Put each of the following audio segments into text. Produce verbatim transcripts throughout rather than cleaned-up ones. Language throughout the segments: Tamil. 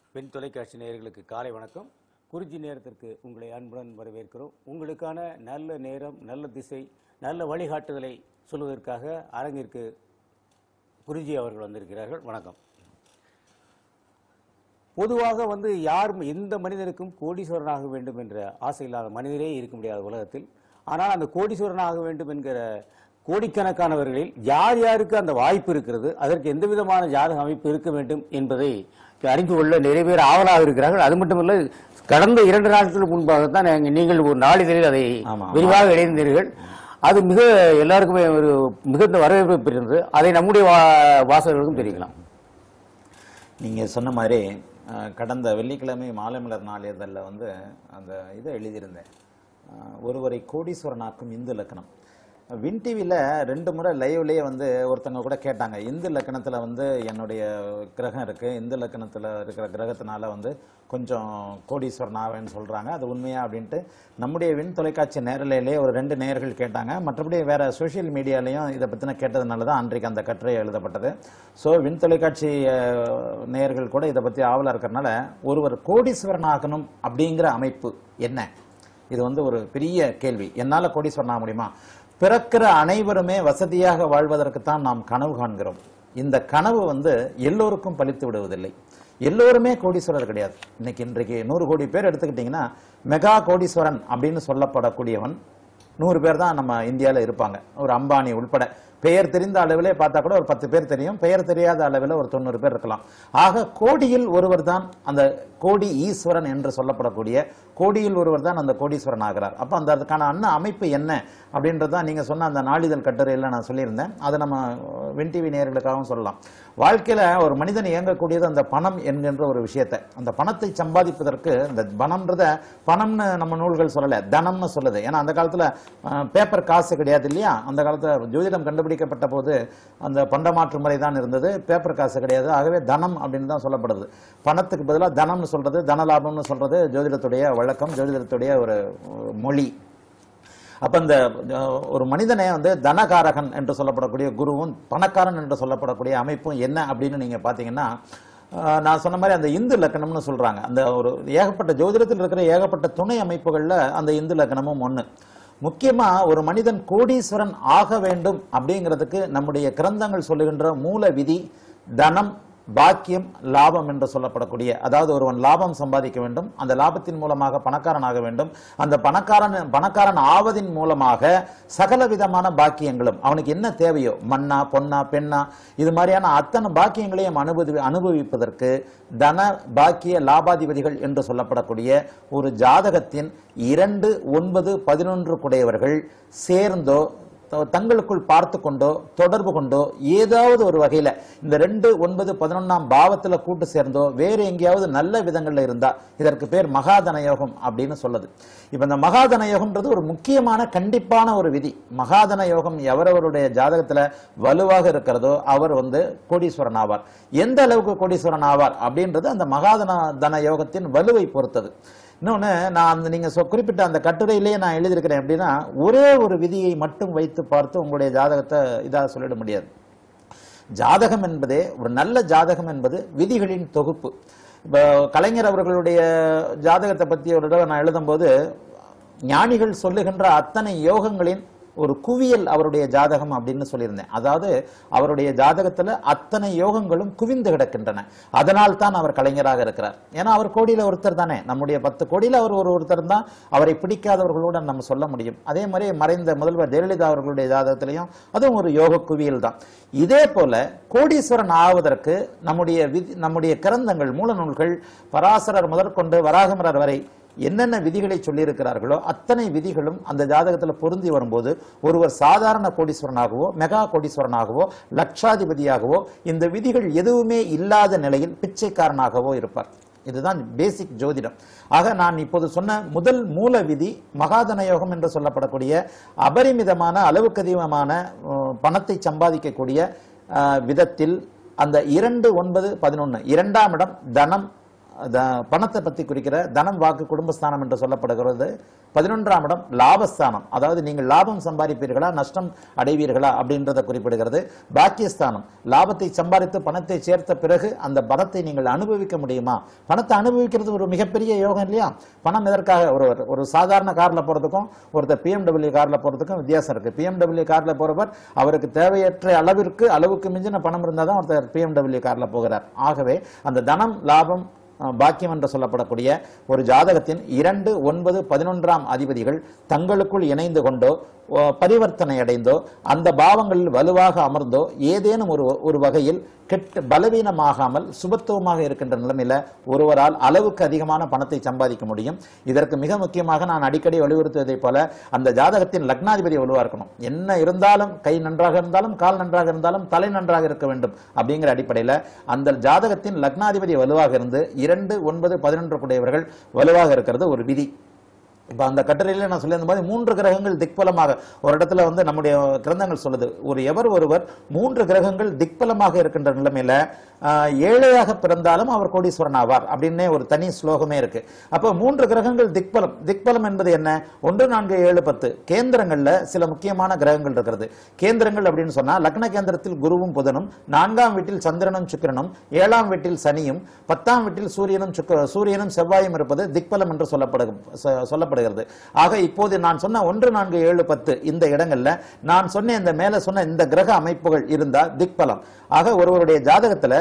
பெண் தொலைக்காட்சி நேயர்களுக்கு காலை வணக்கம். குறிஞ்சி நேரத்திற்கு உங்களை அன்புடன் வரவேற்கிறோம். உங்களுக்கான நல்ல நேரம், நல்ல திசை, நல்ல வழிகாட்டுதலை சொல்வதற்காக அரங்கிற்கு குறிஞ்சி அவர்கள் வந்திருக்கிறார்கள். வணக்கம். பொதுவாக வந்து யாரும் எந்த மனிதனுக்கும் கோடீஸ்வரனாக வேண்டும் என்ற ஆசை இல்லாத மனிதரே இருக்க முடியாத உலகத்தில், ஆனால் அந்த கோடீஸ்வரனாக வேண்டும் என்கிற கோடிக்கணக்கானவர்களில் யார் யாருக்கு அந்த வாய்ப்பு இருக்கிறது, அதற்கு எந்த விதமான ஜாதக அமைப்பு இருக்க வேண்டும் என்பதை அறிந்து கொள்ள நிறைய பேர் ஆவலாக இருக்கிறார்கள். அது மட்டுமல்ல, கடந்த இரண்டு நாட்களுக்கு முன்பாகத்தான் நீங்கள் ஒரு நாளிதழில் அதை விரிவாக எழுதினீர்கள். அது மிக எல்லாருக்குமே ஒரு மிகுந்த வரவேற்பு பெற்றிருந்தது. அதை நம்முடைய வாசகர்களுக்கும் தெரிவிக்கலாம். நீங்கள் சொன்ன மாதிரி கடந்த வெள்ளிக்கிழமை மாலைமலர் நாளிதழில் வந்து அந்த இதை எழுதியிருந்தேன். ஒருவரை கோடீஸ்வரனாக்கும் இந்து இலக்கணம். வின் டிவியில் ரெண்டு முறை லைவ்லேயே வந்து ஒருத்தங்க கூட கேட்டாங்க, இந்து லக்கணத்தில் வந்து என்னுடைய கிரகம் இருக்குது, இந்து லக்கணத்தில் இருக்கிற கிரகத்தினால வந்து கொஞ்சம் கோடீஸ்வரன் ஆவேன்னு சொல்கிறாங்க, அது உண்மையா அப்படின்ட்டு நம்முடைய வின் தொலைக்காட்சி நேரலையிலே ஒரு ரெண்டு நேயர்கள் கேட்டாங்க. மற்றபடி வேறு சோஷியல் மீடியாலையும் இதை பற்றின கேட்டதுனால தான் அன்றைக்கு அந்த கட்டுரை எழுதப்பட்டது. ஸோ வின் தொலைக்காட்சி நேயர்கள் கூட இதை பற்றி ஆவலாக இருக்கிறனால, ஒருவர் கோடீஸ்வரன் ஆகணும் அப்படிங்கிற அமைப்பு என்ன? இது வந்து ஒரு பெரிய கேள்வி. என்னால் கோடீஸ்வரன் ஆக முடியுமா? பிறக்கிற அனைவருமே வசதியாக வாழ்வதற்குத்தான் நாம் கனவு காண்கிறோம். இந்த கனவு வந்து எல்லோருக்கும் பலித்து விடுவதில்லை. எல்லோருமே கோடீஸ்வரர் கிடையாது. இன்னைக்கு இன்றைக்கு நூறு கோடி பேர் எடுத்துக்கிட்டீங்கன்னா, மெகா கோடீஸ்வரன் அப்படின்னு சொல்லப்படக்கூடியவன் நூறு பேர் தான் நம்ம இந்தியாவில் இருப்பாங்க. ஒரு அம்பானி உள்பட பெயர் தெரிந்த அளவிலே பார்த்தா கூட ஒரு பத்து பேர் தெரியும், பெயர் தெரியாத அளவில் ஒரு தொண்ணூறு பேர் இருக்கலாம். ஆக கோடியில் ஒருவர் தான் அந்த கோடி ஈஸ்வரன் என்று சொல்லப்படக்கூடிய கோடியில் ஒருவர் தான் அந்த கோடீஸ்வரன் ஆகிறார். அப்போ அந்த அதுக்கான அன்ன அமைப்பு என்ன அப்படின்றதான் நீங்கள் சொன்ன அந்த நாளிதழ் கட்டுரையில் நான் சொல்லியிருந்தேன். அதை நம்ம வின் டிவி நேயர்களுக்காகவும் சொல்லலாம். வாழ்க்கையில் ஒரு மனிதன் இயங்கக்கூடியது அந்த பணம் என்கின்ற ஒரு விஷயத்தை, அந்த பணத்தை சம்பாதிப்பதற்கு இந்த பணம்ன்றத பணம்னு நம்ம நூல்கள் சொல்லலை, தனம்னு சொல்லுது. ஏன்னா அந்த காலத்தில் பேப்பர் காசு கிடையாது இல்லையா? அந்த காலத்தில் ஜோதிடம் கண்டுபிடிக்கப்பட்ட போது அந்த பண்டமாற்று முறை தான் இருந்தது, பேப்பர் காசு கிடையாது. ஆகவே தனம் அப்படின்னு தான் சொல்லப்படுது. பணத்துக்கு பதிலாக தனம்னு சொல்றது, தனலாபம்னு சொல்றது ஜோதிடத்துடைய வழக்கம், ஜோதிடத்துடைய ஒரு மொழி. அப்ப இந்த ஒரு மனிதனை வந்து தனகாரகன் என்று சொல்லப்படக்கூடிய குருவும் பணக்காரன் என்று சொல்லப்படக்கூடிய அமைப்பும் என்ன அப்படின்னு நீங்க பாத்தீங்கன்னா, நான் சொன்ன மாதிரி அந்த இந்து லக்கணம்னு சொல்றாங்க. அந்த ஒரு ஏகப்பட்ட ஜோதிடத்தில் இருக்கிற ஏகப்பட்ட துணை அமைப்புகள்ல அந்த இந்து லக்கணமும் ஒண்ணு. முக்கியமா ஒரு மனிதன் கோடீஸ்வரன் ஆக வேண்டும் அப்படிங்கிறதுக்கு நம்முடைய கிரந்தங்கள் சொல்லுகின்ற மூல விதி தனம், பாக்கியம், லாபம் என்று சொல்லப்படக்கூடிய, அதாவது ஒருவன் லாபம் சம்பாதிக்க வேண்டும், அந்த லாபத்தின் மூலமாக பணக்காரன் ஆக வேண்டும், அந்த பணக்காரன் பணக்காரன் ஆவதின் மூலமாக சகல விதமான பாக்கியங்களும் அவனுக்கு என்ன தேவையோ, மண்ணா பொன்னா பெண்ணா இது மாதிரியான அத்தனை பாக்கியங்களையும் அனுபவி அனுபவிப்பதற்கு தன பாக்கிய லாபாதிபதிகள் என்று சொல்லப்படக்கூடிய ஒரு ஜாதகத்தின் இரண்டு ஒன்பது பதினொன்று குடையவர்கள் சேர்ந்தோ தங்களுக்குள் பார்த்து கொண்டோ தொடர்பு கொண்டோ ஏதாவது ஒரு வகையில இந்த ரெண்டு ஒன்பது பதினொன்னாம் பாவத்துல கூட்டு சேர்ந்தோ வேறு எங்கேயாவது நல்ல விதங்கள்ல இருந்தா இதற்கு பேர் மகாதன யோகம் அப்படின்னு சொல்லுது. இப்ப இந்த மகாதன யோகம்ன்றது ஒரு முக்கியமான கண்டிப்பான ஒரு விதி. மகாதன யோகம் எவரவருடைய ஜாதகத்துல வலுவாக இருக்கிறதோ அவர் வந்து கோடீஸ்வரன் ஆவார். எந்த அளவுக்கு கோடீஸ்வரன் ஆவார் அப்படின்றது அந்த மகாதன தன யோகத்தின் வலுவை பொறுத்தது. இன்னொன்னு, நான் அந்த நீங்க குறிப்பிட்ட அந்த கட்டுரையிலேயே நான் எழுதியிருக்கிறேன். அப்படின்னா ஒரே ஒரு விதியை மட்டும் வைத்து பார்த்து உங்களுடைய ஜாதகத்தை இதாக சொல்லிட முடியாது. ஜாதகம் என்பதே, ஒரு நல்ல ஜாதகம் என்பது விதிகளின் தொகுப்பு. இப்போ கலைஞர் அவர்களுடைய ஜாதகத்தை பற்றி ஒரு தடவை நான் எழுதும்போது, ஞானிகள் சொல்லுகின்ற அத்தனை யோகங்களின் ஒரு குவியல் அவருடைய ஜாதகம் அப்படின்னு சொல்லியிருந்தேன். அதாவது அவருடைய ஜாதகத்துல அத்தனை யோகங்களும் குவிந்து கிடக்கின்றன. அதனால் தான் அவர் கலைஞராக இருக்கிறார். ஏன்னா அவர் கோடியில ஒருத்தர் தானே, நம்முடைய பத்து கோடியில அவர் ஒரு ஒருத்தர் தான். அவரை பிடிக்காதவர்களோட நம்ம சொல்ல முடியும். அதே மாதிரி மறைந்த முதல்வர் ஜெயலலிதா அவர்களுடைய ஜாதகத்திலையும் அதுவும் ஒரு யோக குவியல் தான். இதே போல கோடீஸ்வரன் ஆவதற்கு நம்முடைய விதி நம்முடைய கிரந்தங்கள் மூல நூல்கள் பராசரர் முதற்கொண்டு வராகமரர் வரை என்னென்ன விதிகளை சொல்லியிருக்கிறார்களோ அத்தனை விதிகளும் அந்த ஜாதகத்தில் பொருந்தி வரும்போது ஒருவர் சாதாரண கோடீஸ்வரனாகவோ மெகா கோடீஸ்வரனாகவோ லட்சாதிபதியாகவோ இந்த விதிகள் எதுவுமே இல்லாத நிலையில் பிச்சைக்காரனாகவோ இருப்பார். இதுதான் பேசிக் ஜோதிடம். ஆக நான் இப்போது சொன்ன முதல் மூல விதி மகாதன யோகம் என்று சொல்லப்படக்கூடிய அபரிமிதமான அளவுக்கு அதிகமான பணத்தை சம்பாதிக்கக்கூடிய விதத்தில் அந்த இரண்டு ஒன்பது பதினொன்று இரண்டாம் இடம் தனம் பணத்தை பத்தி குறிக்கிற தனம் வாக்கு குடும்பஸ்தானம் என்று சொல்லப்படுகிறது. பதினொன்றாம் இடம் லாபஸ்தானம், அதாவது நீங்கள் லாபம் சம்பாதிப்பீர்களா நஷ்டம் அடைவீர்களா அப்படின்றத குறிப்பிடுகிறது. பாக்கியஸ்தானம், லாபத்தை சம்பாதித்து பணத்தை சேர்த்த பிறகு அந்த பணத்தை நீங்கள் அனுபவிக்க முடியுமா? பணத்தை அனுபவிக்கிறது ஒரு மிகப்பெரிய யோகம் இல்லையா? பணம் எதற்காக? ஒரு ஒரு சாதாரண கார்ல போறதுக்கும் ஒருத்தர் பிஎம்டபிள்யூ கார்ல போறதுக்கும் வித்தியாசம் இருக்கு. பிஎம்டபிள்யூ கார்ல போறவர் அவருக்கு தேவையற்ற அளவிற்கு அளவுக்கு மிஞ்சின பணம் இருந்தால் தான் ஒருத்தர் பிஎம்டபிள்யூ கார்ல போகிறார். ஆகவே அந்த தனம் லாபம் பாக்கியம் என்று சொல்லப்படக்கூடிய ஒரு ஜாதகத்தின் இரண்டு ஒன்பது பதினொன்றாம் அதிபதிகள் தங்களுக்குள் இணைந்து கொண்டோ பரிவர்த்தனை அடைந்தோ அந்த பாவங்களில் வலுவாக அமர்ந்தோ ஏதேனும் ஒரு ஒரு வகையில் கெட்டு பலவீனமாகாமல் சுபத்துவமாக இருக்கின்ற நிலைமையில ஒருவரால் அளவுக்கு அதிகமான பணத்தை சம்பாதிக்க முடியும். இதற்கு மிக முக்கியமாக நான் அடிக்கடி வலியுறுத்துவதை போல அந்த ஜாதகத்தின் லக்னாதிபதி வலுவா இருக்கணும். என்ன இருந்தாலும் கை நன்றாக இருந்தாலும் கால் நன்றாக இருந்தாலும் தலை நன்றாக இருக்க வேண்டும் அப்படிங்கிற அடிப்படையில் அந்த ஜாதகத்தின் லக்னாதிபதி வலுவாக இருந்து இரண்டு ஒன்பது பதினொன்று கூடியவர்கள் வலுவாக இருக்கிறது ஒரு விதி. இப்போ அந்த கட்டுரையில நான் சொல்லியிருந்த மாதிரி மூன்று கிரகங்கள் திக்பலமாக ஒரு இடத்துல வந்து நம்முடைய கிரந்தங்கள் சொல்லுது, ஒரு எவர் ஒருவர் மூன்று கிரகங்கள் திக்பலமாக இருக்கின்ற நிலைமையில ஏழையாக பிறந்தாலும் அவர் கோடீஸ்வரன் ஆவார் அப்படின்னே ஒரு தனி ஸ்லோகமே இருக்கு. அப்போ மூன்று கிரகங்கள் திக்பலம். திக்பலம் என்பது என்ன? ஒன்று நான்கு ஏழு பத்து கேந்திரங்கள்ல சில முக்கியமான கிரகங்கள் இருக்கிறது. கேந்திரங்கள் அப்படின்னு சொன்னா லக்ன கேந்திரத்தில் குருவும் புதனும், நான்காம் வீட்டில் சந்திரனும் சுக்கிரனும், ஏழாம் வீட்டில் சனியும், பத்தாம் வீட்டில் சூரியனும் சூரியனும் செவ்வாயும் இருப்பது திக்பலம் என்று சொல்லப்படு சொல்லப்படுகிறது. ஆக இப்போது நான் சொன்ன ஒன்று நான்கு ஏழு பத்து இந்த இடங்கள்ல நான் சொன்ன இந்த மேல சொன்ன இந்த கிரக அமைப்புகள் இருந்தா திக்பலம். ஆக ஒருவருடைய ஜாதகத்துல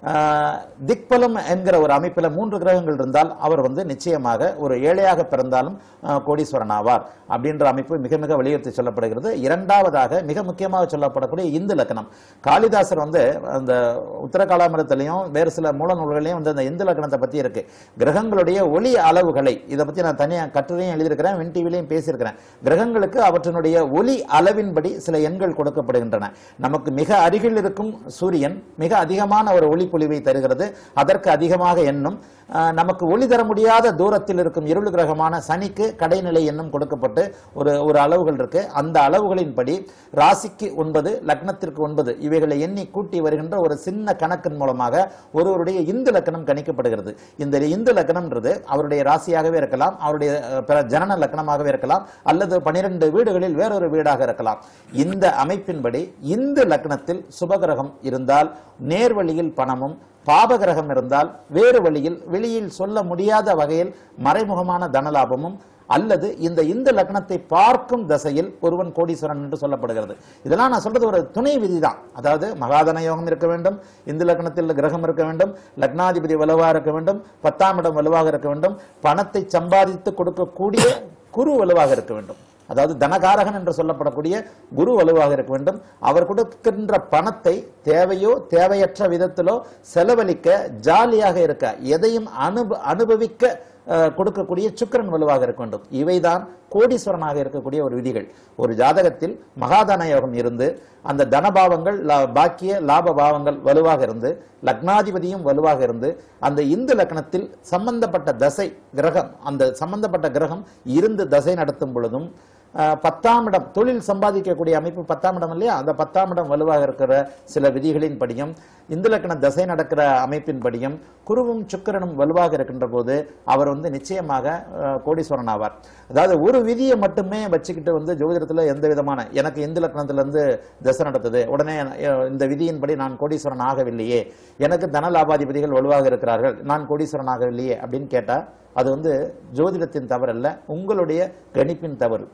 திக்பலம் என்கிற ஒரு அமைப்பில் மூன்று கிரகங்கள் இருந்தால் அவர் வந்து நிச்சயமாக ஒரு ஏழையாக பிறந்தாலும் கோடீஸ்வரன் ஆவார் அப்படின்ற அமைப்பு மிக மிக வலியுறுத்தி சொல்லப்படுகிறது. இரண்டாவதாக மிக முக்கியமாக சொல்லப்படக்கூடிய இந்து லக்னம். காளிதாசர் வந்து அந்த உத்தர காலாமிரத்திலையும் வேறு சில மூல நூல்களையும் வந்து அந்த இந்து லக்னத்தை பத்தி இருக்கு. கிரகங்களுடைய ஒளி அளவுகளை இதை பத்தி நான் தனியாக கட்டுரையும் எழுதியிருக்கிறேன், வின் டிவிலையும் பேசியிருக்கிறேன். கிரகங்களுக்கு அவற்றினுடைய ஒளி அளவின்படி சில எண்கள் கொடுக்கப்படுகின்றன. நமக்கு மிக அருகில் இருக்கும் சூரியன் மிக அதிகமான ஒரு ஒளி பொலிவை தருகிறது, அதற்கு அதிகமாக எண்ணும். நமக்கு ஒளி தர முடியாத தூரத்தில் இருக்கும் இருள் கிரகமான சனிக்கு கடைநிலை எண்ணம் கொடுக்கப்பட்டு ஒரு ஒரு அளவுகள் இருக்கு. அந்த அளவுகளின்படி ராசிக்கு ஒன்பது லக்னத்திற்கு ஒன்பது இவைகளை எண்ணி கூட்டி வருகின்ற ஒரு சின்ன கணக்கின் மூலமாக ஒருவருடைய இந்து லக்னம் கணிக்கப்படுகிறது. இந்த இந்து லக்னம்ன்றது அவருடைய ராசியாகவே இருக்கலாம், அவருடைய ஜனன லக்னமாகவே இருக்கலாம், அல்லது பனிரெண்டு வீடுகளில் வேறொரு வீடாக இருக்கலாம். இந்த அமைப்பின்படி இந்து லக்னத்தில் சுபகிரகம் இருந்தால் நேர்வழியில் பணமும், பாபகிரகம் இருந்தால் வேறு வழியில் வெளியில் சொல்ல முடியாத வகையில் மறைமுகமான தனலாபமும், அல்லது இந்த இந்து லக்னத்தை பார்க்கும் தசையில் ஒருவன் கோடீஸ்வரன் என்று சொல்லப்படுகிறது. இதெல்லாம் நான் சொல்றது ஒரு துணை விதி தான். அதாவது மகாதன யோகம் இருக்க வேண்டும், இந்து லக்னத்தில் கிரகம் இருக்க வேண்டும், லக்னாதிபதி வலுவாக இருக்க வேண்டும், பத்தாம் இடம் வலுவாக இருக்க வேண்டும், பணத்தை சம்பாதித்து கொடுக்கக்கூடிய குரு வலுவாக இருக்க வேண்டும். அதாவது தனகாரகன் என்று சொல்லப்படக்கூடிய குரு வலுவாக இருக்க வேண்டும். அவர் கொடுக்கின்ற பணத்தை தேவையோ தேவையற்ற விதத்திலோ செலவழிக்க, ஜாலியாக இருக்க, எதையும் அனுப அனுபவிக்க கொடுக்கக்கூடிய சுக்கிரன் வலுவாக இருக்க வேண்டும். இவைதான் கோடீஸ்வரனாக இருக்கக்கூடிய ஒரு விதிகள். ஒரு ஜாதகத்தில் மகாதன யோகம் இருந்து அந்த தனபாவங்கள் பாக்கிய லாப பாவங்கள் வலுவாக இருந்து லக்னாதிபதியும் வலுவாக இருந்து அந்த இந்து லக்னத்தில் சம்பந்தப்பட்ட தசை கிரகம் அந்த சம்பந்தப்பட்ட கிரகம் இருந்து தசை நடத்தும் பொழுதும் பத்தாம் இடம் தொழில் சம்பாதிக்கக்கூடிய அமைப்பு பத்தாம் இடம் இல்லையா, அந்த பத்தாம் இடம் வலுவாக இருக்கிற சில விதிகளின் படியும் இந்து லக்ன தசை நடக்கிற அமைப்பின் படியும் குருவும் சுக்கிரனும் வலுவாக இருக்கின்ற போது அவர் வந்து நிச்சயமாக கோடீஸ்வரன் ஆவார். அதாவது ஒரு விதியை மட்டுமே வச்சுக்கிட்டு வந்து ஜோதிடத்துல எந்த விதமான எனக்கு இந்து லக்னத்துல இருந்து தசை நடத்துது உடனே இந்த விதியின்படி நான் கோடீஸ்வரன் ஆகவில்லையே, எனக்கு தன லாபாதிபதிகள் வலுவாக இருக்கிறார்கள் நான் கோடீஸ்வரன் ஆகவில்லையே அப்படின்னு கேட்டா அது வந்து ஜோதிடத்தின் தவறு அல்ல, உங்களுடைய கணிப்பின் தவறு.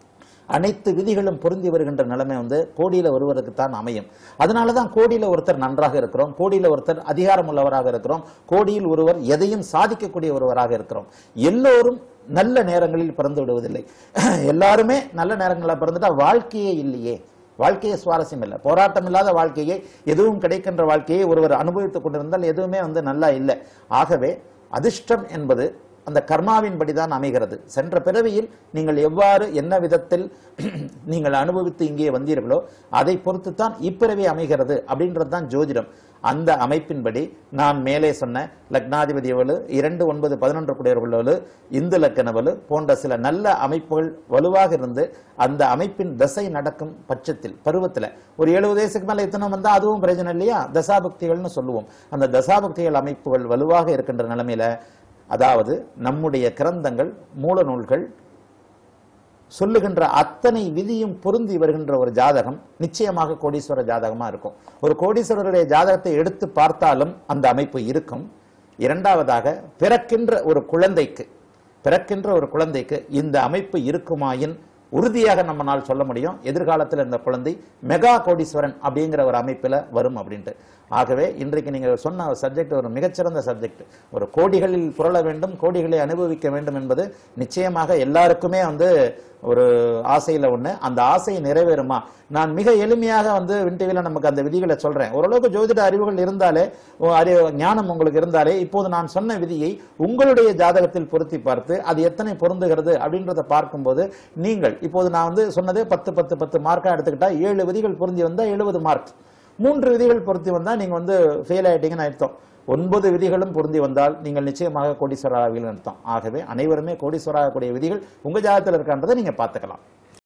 அனைத்து விதிகளும் பொருந்தி வருகின்ற நிலைமை வந்து கோடியில ஒருவருக்கு தான் அமையும். அதனாலதான் கோடியில ஒருத்தர் நன்றாக இருக்கிறோம், கோடியில ஒருத்தர் அதிகாரம் உள்ளவராக இருக்கிறோம், கோடியில் ஒருவர் எதையும் சாதிக்கக்கூடிய ஒருவராக இருக்கிறோம். எல்லோரும் நல்ல நேரங்களில் பிறந்து விடுவதில்லை. எல்லாருமே நல்ல நேரங்களில் பிறந்துட்டா வாழ்க்கையே இல்லையே, வாழ்க்கையே சுவாரஸ்யம் இல்லை. போராட்டம் இல்லாத வாழ்க்கையை, எதுவும் கிடைக்கின்ற வாழ்க்கையை ஒருவர் அனுபவித்துக் கொண்டிருந்தால் எதுவுமே வந்து நல்லா இல்லை. ஆகவே அதிர்ஷ்டம் என்பது அந்த கர்மாவின் படிதான் அமைகிறது. சென்ற பிறவியில் நீங்கள் எவ்வாறு என்ன விதத்தில் நீங்கள் அனுபவித்து இங்கே வந்தீர்களோ அதை பொறுத்துத்தான் இப்பிறவி அமைகிறது அப்படின்றது தான் ஜோதிடம். அந்த அமைப்பின்படி நான் மேலே சொன்ன லக்னாதிபதி வலு, இரண்டு ஒன்பது பதினொன்று குடையவர்கள் வலு, இந்து லக்கண வலு போன்ற சில நல்ல அமைப்புகள் வலுவாக இருந்து அந்த அமைப்பின் தசை நடக்கும் பட்சத்தில் பருவத்தில் ஒரு எழுபது வயசுக்கு மேல எத்தனை வந்தா அதுவும் பிரயோஜனம் இல்லையா? தசாபக்திகள்னு சொல்லுவோம். அந்த தசாபக்திகள் அமைப்புகள் வலுவாக இருக்கின்ற நிலைமையில, அதாவது நம்முடைய கிரந்தங்கள் மூல நூல்கள் சொல்லுகின்ற அத்தனை விதியும் பொருந்தி வருகின்ற ஒரு ஜாதகம் நிச்சயமாக கோடீஸ்வர ஜாதகமா இருக்கும். ஒரு கோடீஸ்வரருடைய ஜாதகத்தை எடுத்து பார்த்தாலும் அந்த அமைப்பு இருக்கும். இரண்டாவதாக, பிறக்கின்ற ஒரு குழந்தைக்கு பிறக்கின்ற ஒரு குழந்தைக்கு இந்த அமைப்பு இருக்குமாயின் உறுதியாக நம்மளால் சொல்ல முடியும் எதிர்காலத்தில் இந்த குழந்தை மெகா கோடீஸ்வரன் அப்படிங்கிற ஒரு அமைப்பில் வரும் அப்படின்ட்டு. ஆகவே இன்றைக்கு நீங்க சொன்ன சப்ஜெக்ட் ஒரு மிகச்சிறந்த சப்ஜெக்ட். ஒரு கோடிகளில் புரள வேண்டும், கோடிகளை அனுபவிக்க வேண்டும் என்பது நிச்சயமாக எல்லாருக்குமே வந்து ஒரு ஆசையில ஒண்ணு. அந்த ஆசை நிறைவேறுமா? நான் மிக எளிமையாக வந்து வின்டிவில நமக்கு அந்த விதிகளை சொல்றேன். ஓரளவுக்கு ஜோதிட அறிவுகள் இருந்தாலே, அறிவு ஞானம் உங்களுக்கு இருந்தாலே, இப்போது நான் சொன்ன விதியை உங்களுடைய ஜாதகத்தில் பொருத்தி பார்த்து அது எத்தனை பொருந்துகிறது அப்படின்றத பார்க்கும்போது, நீங்கள் இப்போது நான் வந்து சொன்னதே பத்து பத்து பத்து மார்க்கா எடுத்துக்கிட்டா ஏழு விதிகள் பொருந்தி வந்தா எழுபது மார்க், மூன்று விதிகள் பொருத்தி வந்தா நீங்க வந்து ஃபெயில் ஆயிட்டீங்கன்னு அர்த்தம். ஒன்பது விதிகளும் பொருந்தி வந்தால் நீங்கள் நிச்சயமாக கோடீஸ்வரர் ஆவீர்கள் அர்த்தம். ஆகவே அனைவருமே கோடீஸ்வரர் ஆகக்கூடிய விதிகள் உங்க ஜாதகத்தில் இருக்கின்றதை நீங்க பார்த்துக்கலாம்.